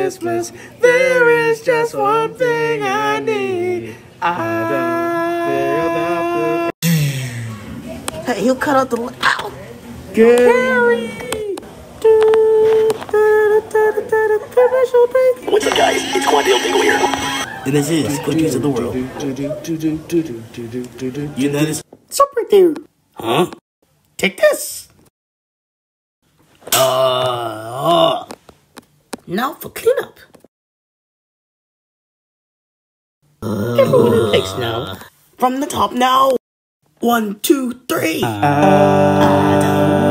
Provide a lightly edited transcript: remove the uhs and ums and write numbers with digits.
Christmas, there is just one thing I need. Hey, he'll cut out the... Ow! Carey! What's up, guys? It's Quandale Dingle here. And this is Cookies of the World. You notice? Stop right there. Huh? Take this. Now for cleanup. Everyone in place now. From the top now. 1, 2, 3. I don't